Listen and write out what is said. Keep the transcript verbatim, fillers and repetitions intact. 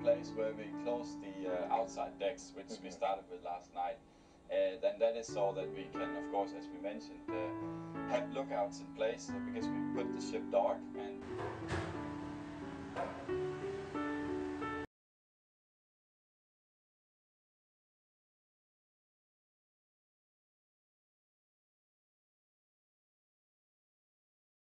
place where we close the uh, outside decks, which mm-hmm. we started with last night. Uh, then that is so that we can, of course, as we mentioned, uh, have lookouts in place, uh, because we put the ship dark and